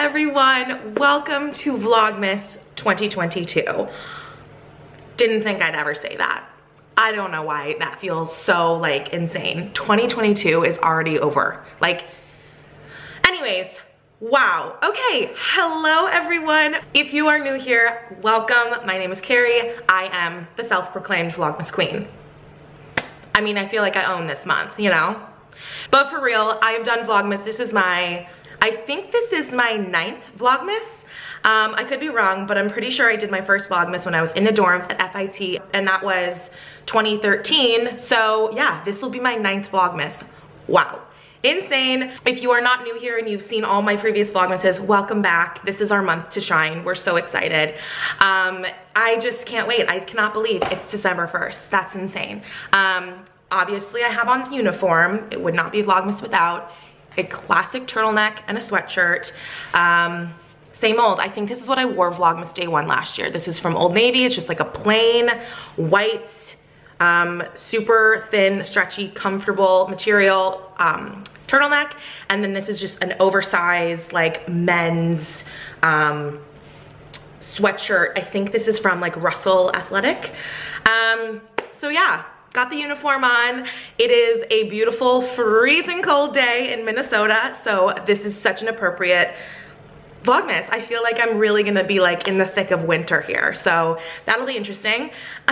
everyone, welcome to Vlogmas 2022. Didn't think I'd ever say that. I don't know why that feels so like insane. 2022 is already over. Like, anyways, wow. Okay, hello everyone. If you are new here, welcome. My name is Carrie. I am the self-proclaimed Vlogmas queen. I mean, I feel like I own this month, you know? But for real, I've done Vlogmas. I think this is my 9th Vlogmas. I could be wrong, but I'm pretty sure I did my first Vlogmas when I was in the dorms at FIT, and that was 2013. So yeah, this will be my 9th Vlogmas. Wow. Insane. If you are not new here and you've seen all my previous Vlogmases, welcome back. This is our month to shine. We're so excited. I just can't wait. I cannot believe it's December 1st. That's insane. Obviously I have on the uniform. It would not be Vlogmas without a classic turtleneck and a sweatshirt. Same old. I think this is what I wore Vlogmas day 1 last year. This is from Old Navy. It's just like a plain white, super thin, stretchy, comfortable material turtleneck. And then this is just an oversized like men's sweatshirt. I think this is from like Russell Athletic. So yeah. Got the uniform on. It is a beautiful freezing cold day in Minnesota, so this is such an appropriate Vlogmas. I feel like I'm really gonna be like in the thick of winter here, so that'll be interesting.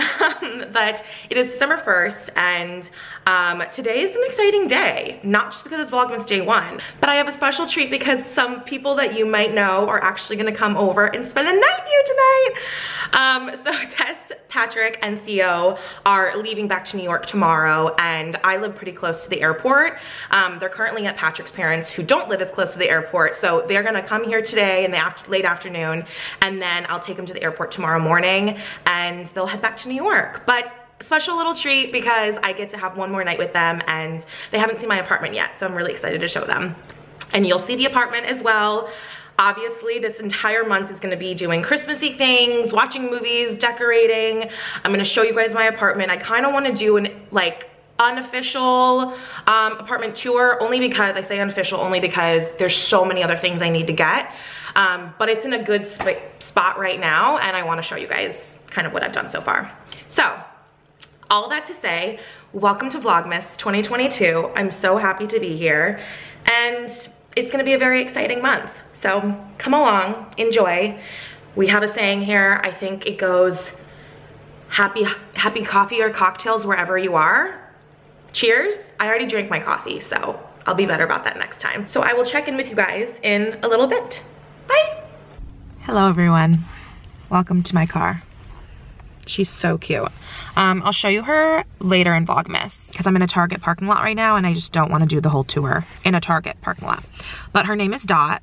But it is December 1st, and today is an exciting day, not just because it's Vlogmas day 1, but I have a special treat because some people that you might know are actually gonna come over and spend the night here tonight. So Tess, Patrick, and Theo are leaving back to New York tomorrow, and I live pretty close to the airport. They're currently at Patrick's parents who don't live as close to the airport, so they're gonna come here today in the late afternoon, and then I'll take them to the airport tomorrow morning, and they'll head back to New York. But special little treat because I get to have one more night with them, and they haven't seen my apartment yet, so I'm really excited to show them. And you'll see the apartment as well. Obviously, this entire month is gonna be doing Christmassy things, watching movies, decorating. I'm gonna show you guys my apartment. I kinda wanna do an like unofficial apartment tour, only because, I say unofficial only because there's so many other things I need to get. But it's in a good spot right now, and I wanna show you guys kind of what I've done so far. So, all that to say, welcome to Vlogmas 2022. I'm so happy to be here, and it's gonna be a very exciting month. So come along, enjoy. We have a saying here, I think it goes, happy coffee or cocktails wherever you are. Cheers. I already drank my coffee, so I'll be better about that next time. So I will check in with you guys in a little bit. Bye. Hello everyone. Welcome to my car. She's so cute. I'll show you her later in Vlogmas because I'm in a Target parking lot right now and I just don't want to do the whole tour in a Target parking lot. But her name is Dot.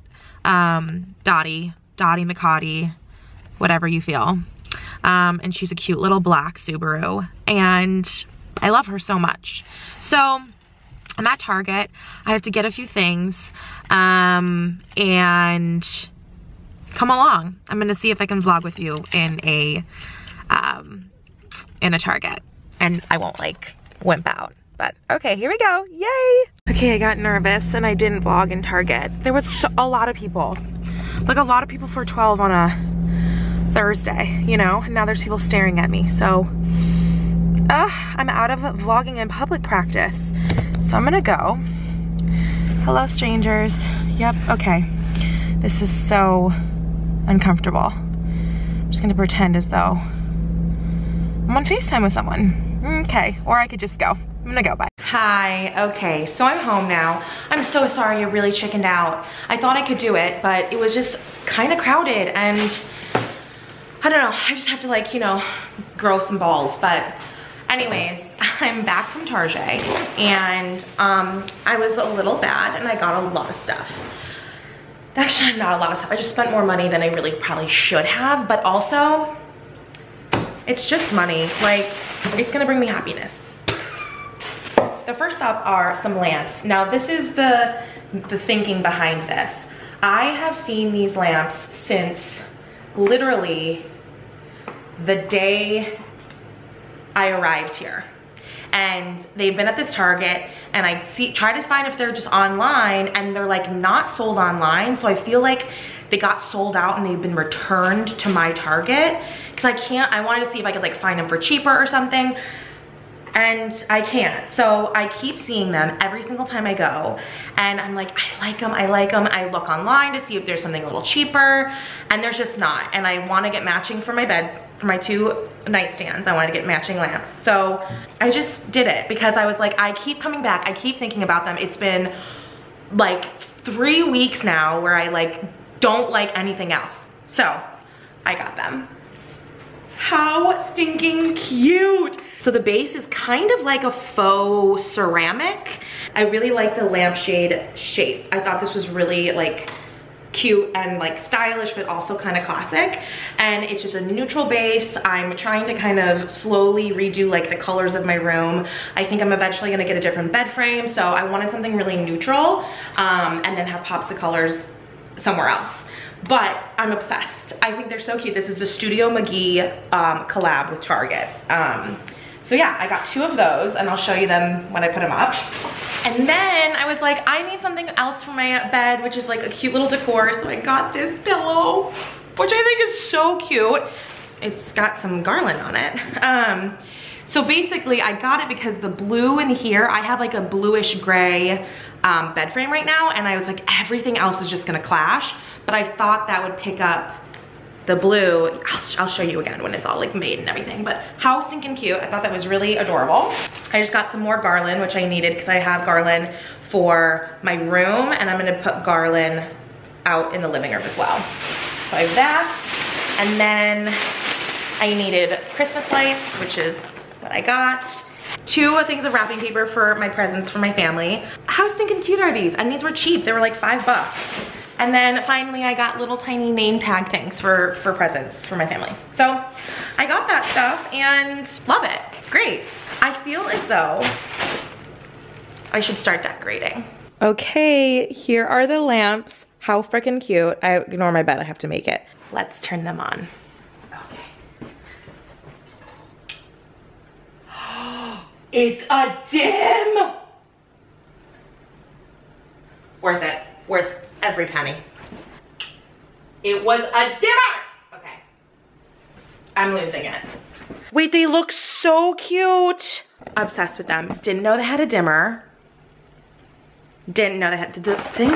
Dottie McCotty, whatever you feel. And she's a cute little black Subaru, and I love her so much. So I'm at Target. I have to get a few things, and come along. I'm gonna see if I can vlog with you in a Target, and I won't like wimp out. But okay, here we go. Yay! Okay, I got nervous and I didn't vlog in Target. There was a lot of people, like a lot of people for 12 on a Thursday, you know, and now there's people staring at me. So I'm out of vlogging in public practice. So I'm gonna go. Hello, strangers. Yep, okay. This is so uncomfortable. I'm just gonna pretend as though I'm on FaceTime with someone. Okay, or I could just go. I'm gonna go, bye. Hi, okay, so I'm home now. I'm so sorry, I really chickened out. I thought I could do it, but it was just kind of crowded, and I don't know, I just have to like, you know, grow some balls. But anyways, I'm back from Target, and I was a little bad and I got a lot of stuff. Actually, not a lot of stuff. I just spent more money than I really probably should have, but also it's just money. Like, it's gonna bring me happiness. The first up are some lamps. Now this is the thinking behind this. I have seen these lamps since literally the day I arrived here. and they've been at this Target, and I try to find if they're just online, and they're like not sold online. So I feel like they got sold out and they've been returned to my Target, because I wanted to see if I could like find them for cheaper or something, and I can't. So I keep seeing them every single time I go, and I'm like, I like them, I like them. I look online to see if there's something a little cheaper, and there's just not. And I want to get matching for my bed, for my 2 nightstands. I want to get matching lamps. So I just did it because I was like, I keep coming back, I keep thinking about them. It's been like 3 weeks now where I like don't like anything else. So I got them. How stinking cute. So the base is kind of like a faux ceramic. I really like the lampshade shape. I thought this was really like cute and like stylish, but also kind of classic. And it's just a neutral base. I'm trying to kind of slowly redo like the colors of my room. I think I'm eventually gonna get a different bed frame. So I wanted something really neutral, and then have pops of colors somewhere else. But I'm obsessed. I think they're so cute. This is the Studio McGee collab with Target. So yeah, I got 2 of those, and I'll show you them when I put them up. And then I was like, I need something else for my bed, which is like a cute little decor. So I got this pillow, which I think is so cute. It's got some garland on it. So basically I got it because the blue in here, I have like a bluish gray bed frame right now, and I was like, everything else is just gonna clash. But I thought that would pick up the blue. I'll show you again when it's all like made and everything, but how stinking cute. I thought that was really adorable. I just got some more garland, which I needed because I have garland for my room, and I'm gonna put garland out in the living room as well. So I have that, and then I needed Christmas lights, which is what I got. 2 things of wrapping paper for my presents for my family. How stinking cute are these? And these were cheap, they were like $5. And then finally I got little tiny name tag things for presents for my family. So I got that stuff and love it, great. I feel as though I should start decorating. Okay, here are the lamps. How freaking cute. I ignore my bed, I have to make it. Let's turn them on. It's a dim! Worth it. Worth every penny. It was a dimmer! Okay. I'm losing it. Wait, they look so cute. Obsessed with them. Didn't know they had a dimmer. Didn't know they had the thing.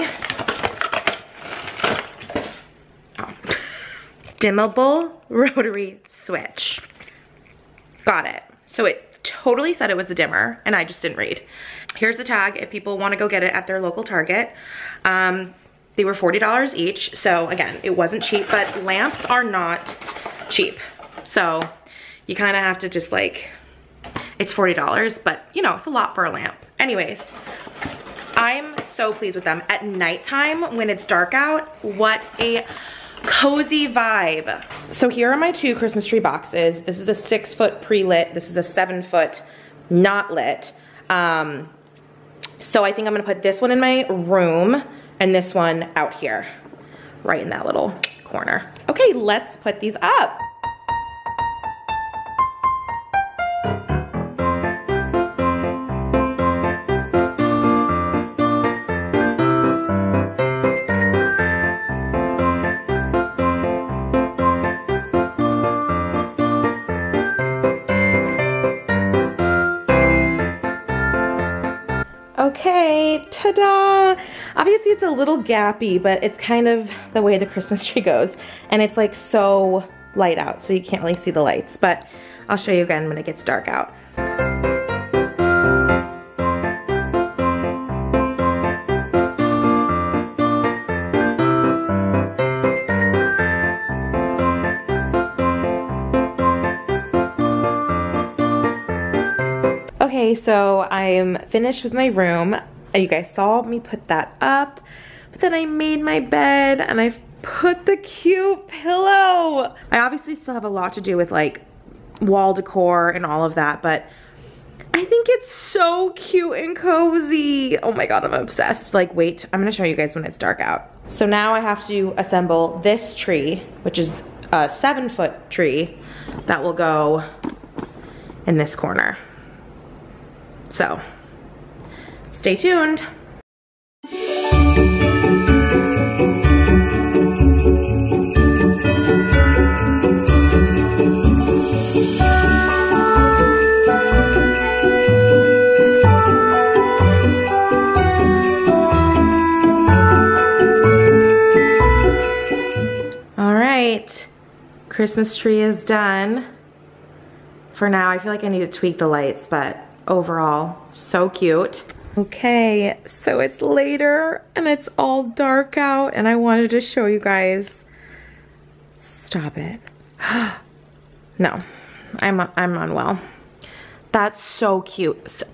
Oh. Dimmable rotary switch. Got it. So it totally said it was a dimmer, and I just didn't read. Here's the tag if people want to go get it at their local Target. They were $40 each, so again, it wasn't cheap, but lamps are not cheap. So you kind of have to just like, it's $40, but you know, it's a lot for a lamp. Anyways, I'm so pleased with them. At nighttime, when it's dark out, what a cozy vibe. So here are my 2 Christmas tree boxes. This is a 6-foot pre-lit. This is a 7-foot not lit. So I think I'm gonna put this one in my room and this one out here, right in that little corner. Okay, let's put these up. Okay, ta-da! Obviously it's a little gappy, but it's kind of the way the Christmas tree goes. And it's like so light out, so you can't really see the lights, but I'll show you again when it gets dark out. Okay, so I am finished with my room. You guys saw me put that up, but then I made my bed and I put the cute pillow. I obviously still have a lot to do with like wall decor and all of that, but I think it's so cute and cozy. Oh my God, I'm obsessed. Like, wait, I'm gonna show you guys when it's dark out. So now I have to assemble this tree, which is a 7-foot tree that will go in this corner. So stay tuned. All right, Christmas tree is done. For now, I feel like I need to tweak the lights, but overall, so cute. Okay, so it's later and it's all dark out and I wanted to show you guys. Stop it. No, I'm unwell. That's so cute.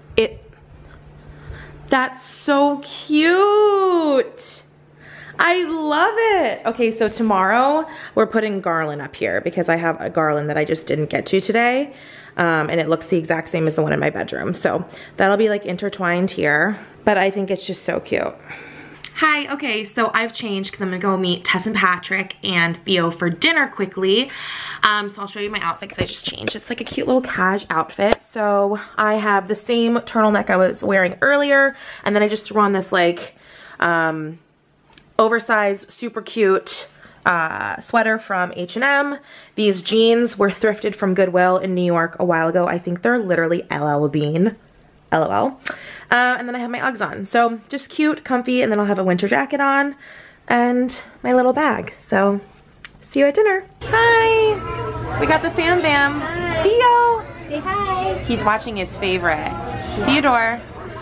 That's so cute. I love it. Okay, so tomorrow we're putting garland up here because I have a garland that I just didn't get to today. And it looks the exact same as the one in my bedroom. So that'll be like intertwined here, but I think it's just so cute. Hi, okay, so I've changed because I'm gonna go meet Tess and Patrick and Theo for dinner quickly. So I'll show you my outfit because I just changed. It's like a cute little cash outfit. So I have the same turtleneck I was wearing earlier, and then I just threw on this like, oversized, super cute sweater from H&M. These jeans were thrifted from Goodwill in New York a while ago. I think they're literally LL Bean. LOL. And then I have my Uggs on. So just cute, comfy, and then I'll have a winter jacket on and my little bag. So see you at dinner. Hi! We got the fam bam. Hi. Theo! Say hi. He's watching his favorite. Theodore.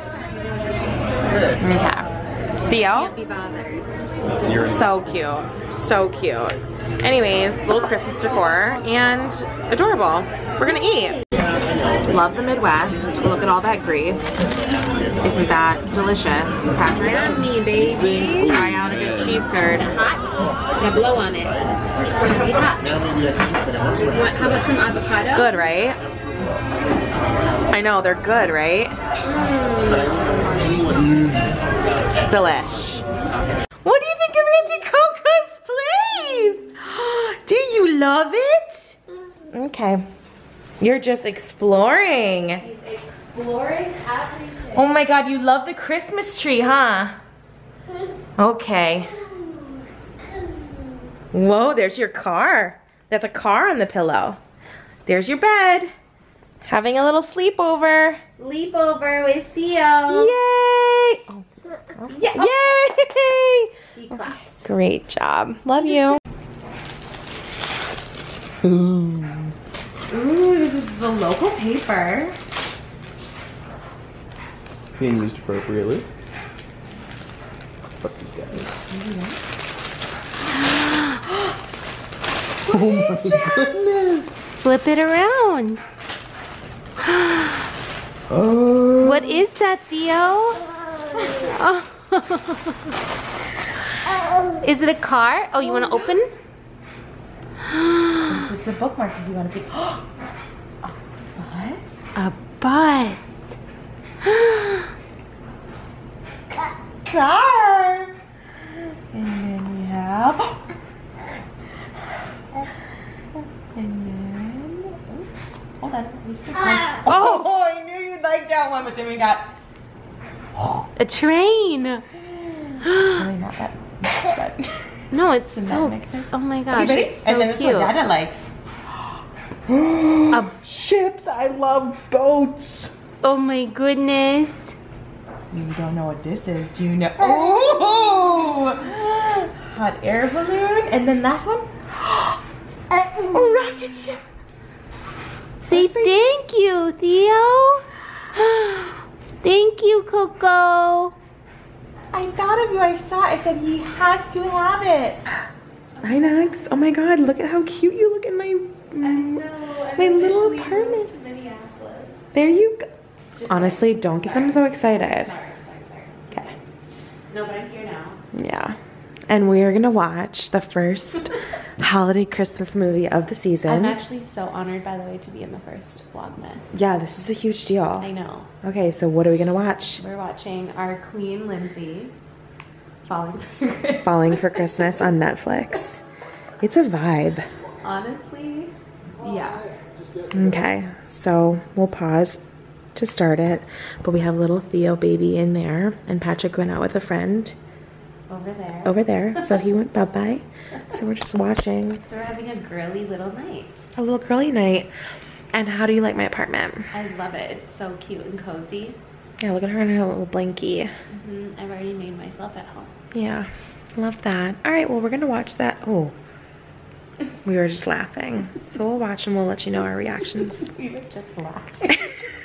Okay. Theo? Can't be bothered. So cute. So cute. Anyways, little Christmas decor and adorable. We're gonna eat. Love the Midwest. Look at all that grease. Isn't that delicious, Patrick? Yummy, baby. Try out a good cheese curd. Hot? Now blow on it. It's going to be hot. How about some avocado? Good, right? I know, they're good, right? Delish. What do you think of Auntie Coco's place? Do you love it? Okay. You're just exploring. He's exploring everything. Oh my God, you love the Christmas tree, huh? Okay. Whoa, there's your car. That's a car on the pillow. There's your bed. Having a little sleepover. Sleepover with Theo. Yay! Oh. Yeah. Yay! He claps. Great job. Love you. Ooh. Ooh, this is the local paper. Being used appropriately. Fuck these guys. Oh my goodness. Flip it around. Oh. What is that, Theo? Oh. Is it a car? Oh, you want to open? This is the bookmark if you want to be. A bus? A bus. Car. And then we have. And then. Oops, hold on. We skipped one. Oh, I knew you'd like that one, but then we got. A train. It's really not that much, but. No, it's Doesn't that make sense? Oh my gosh, Okay, it's so and then this is cute. what Dada likes. Ships! I love boats! Oh my goodness. You don't know what this is, do you know? Oh! Hot air balloon. And then last one. A rocket ship. Say thank you, Theo. Thank you, Coco. I thought of you, I saw it. I said he has to have it. Hi, Nux. Oh my God, look at how cute you look in my little apartment. There you go. Honestly, don't get them so excited. Sorry. Okay. No, but I'm here now. Yeah. And we are gonna watch the first holiday Christmas movie of the season. I'm actually so honored, by the way, to be in the first VLOGMAS. Yeah, this is a huge deal. I know. Okay, so what are we gonna watch? We're watching our Queen Lindsay Falling for Christmas. Falling for Christmas on Netflix. It's a vibe. Honestly, yeah. Okay, so we'll pause to start it, but we have little Theo baby in there, and Patrick went out with a friend over there, so he went bye-bye. So we're just watching. So we're having a girly little night. A little girly night. And how do you like my apartment? I love it. It's so cute and cozy. Yeah, look at her in her little blankie. I've already made myself at home. Yeah, love that. All right, well, we're gonna watch that. Oh, we were just laughing. So we'll watch and we'll let you know our reactions. We were just laughing.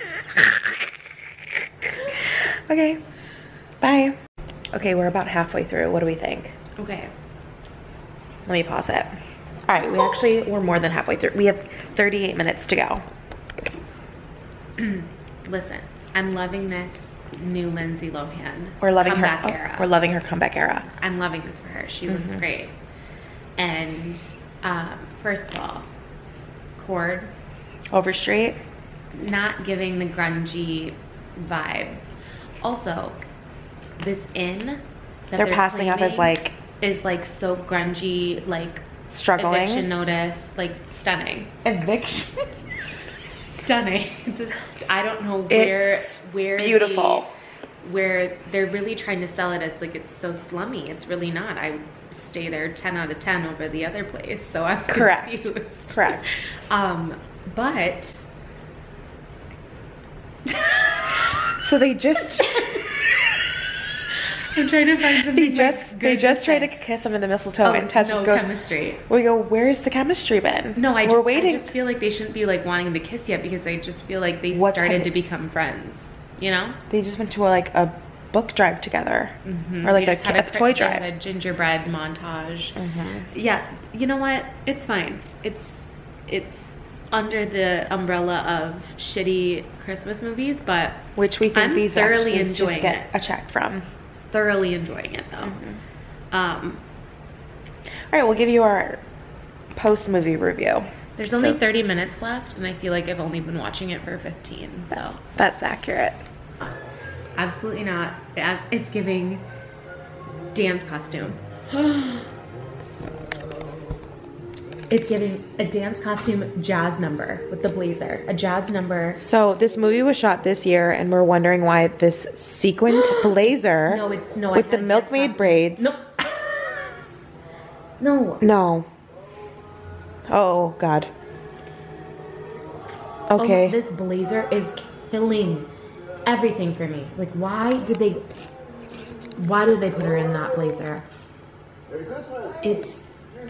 Okay, bye. Okay, we're about halfway through. What do we think? Okay. Let me pause it. All right, we're more than halfway through. We have 38 minutes to go. Listen, I'm loving this new Lindsay Lohan. We're loving comeback her. era. We're loving her comeback era. I'm loving this for her. She looks great. And first of all, Cord, Overstreet. not giving the grungy vibe. Also, this inn that They're passing up as claiming like is like so grungy, like struggling. eviction notice, like stunning. Eviction. Stunning. It's just, I don't know It's where beautiful. where they're really trying to sell it as like it's so slummy. It's really not. I would stay there 10 out of 10 over the other place. So I'm confused. Correct. But So they just I'm trying to find something. they just try to kiss him in the mistletoe, and Tess just goes. Chemistry. We go, where's the chemistry been? No, we're waiting. I just feel like they shouldn't be like wanting to kiss yet because I just feel like they What started kind to of- become friends. You know, They just went to a book drive together, or like They a just had toy they had drive. a gingerbread montage. Yeah, you know what? It's fine. It's under the umbrella of shitty Christmas movies, but Which we think I'm these thoroughly actresses enjoying just get it. a check from. Thoroughly enjoying it though. All right, we'll give you our post-movie review. There's only 30 minutes left, and I feel like I've only been watching it for 15. So That's accurate. absolutely not. It's giving dance costume. It's giving a dance costume jazz number with the blazer. A jazz number. So this movie was shot this year, and we're wondering why this sequined blazer with the milkmaid braids. No. No. No. Oh God. Okay. Oh, this blazer is killing everything for me. Like, why did they put her in that blazer? It's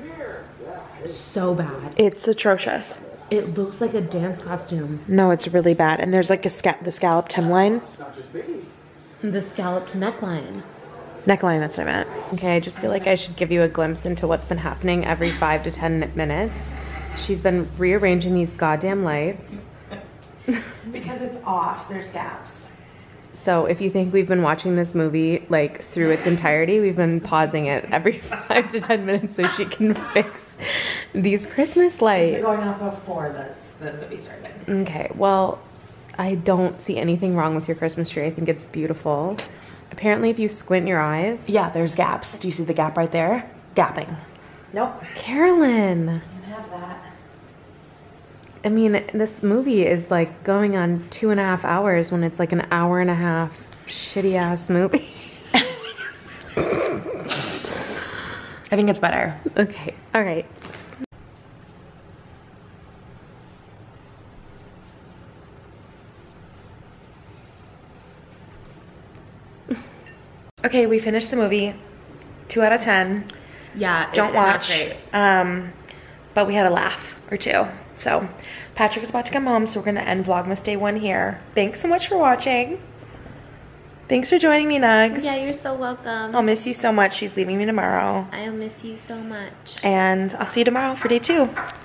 so bad. It's atrocious. It looks like a dance costume. No, it's really bad. And there's like the scalloped hemline. The scalloped neckline. Neckline, that's what I meant. Okay, I just feel like I should give you a glimpse into what's been happening every 5 to 10 minutes. She's been rearranging these goddamn lights. Because it's off, there's gaps. So if you think we've been watching this movie like through its entirety, we've been pausing it every 5 to 10 minutes so she can fix these Christmas lights. It's going off before the movie started. Okay, well, I don't see anything wrong with your Christmas tree. I think it's beautiful. Apparently, if you squint your eyes... Yeah, there's gaps. Do you see the gap right there? Gapping. Nope. Carolyn! Can't have that. I mean, this movie is like going on 2.5 hours when it's like an hour and a half shitty ass movie. I think it's better. Okay, all right. Okay, we finished the movie. 2 out of 10. Yeah, Don't it's watch. not great. But we had a laugh or two. So Patrick is about to come home, so we're gonna end Vlogmas Day 1 here. Thanks so much for watching. Thanks for joining me, Nugs. Yeah, you're so welcome. I'll miss you so much. She's leaving me tomorrow. I'll miss you so much. And I'll see you tomorrow for day 2.